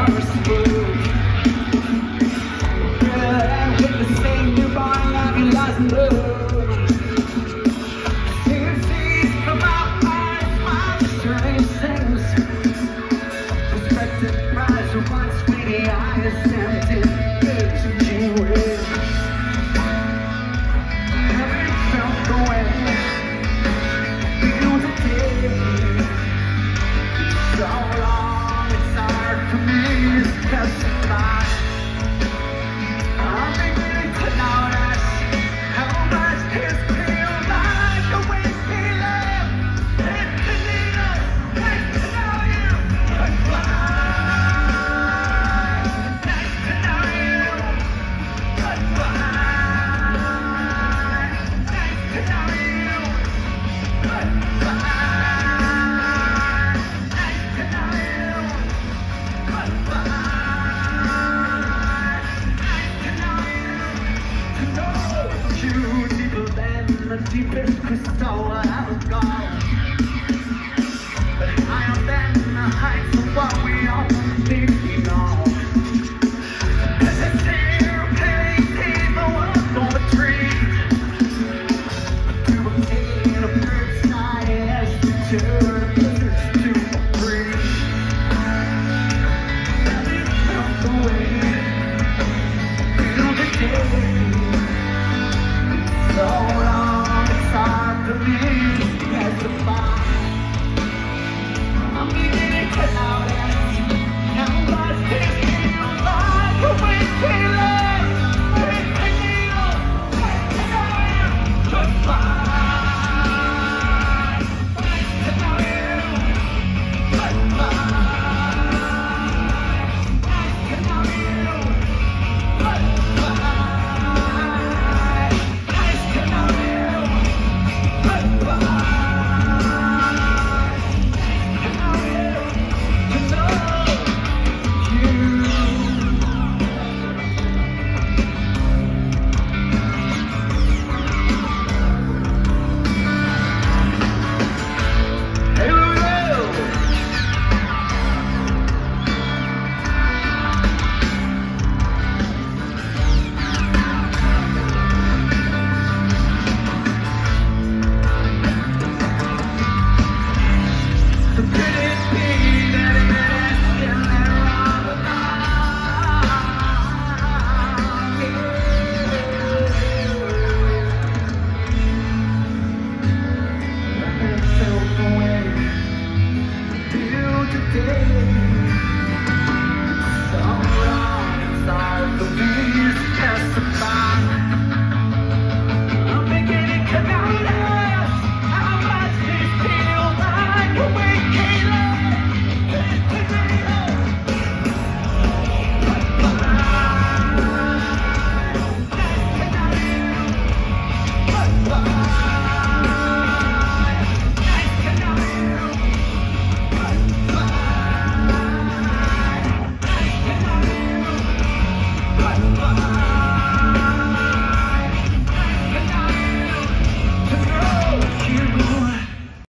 Deepest crystal I was gone, but higher than the heights of what we all think we know. As a tear painting the world on a tree, to obtain a bird sky as to turn to a breeze. Having felt the way, feel the day, so long. Hard for me to testify. I'm beginning to notice how much this feels like a wasted life. It's a needle, it's an oil, goodbye. It's an oil, goodbye. It's an oil, goodbye. It's an oil. Bye.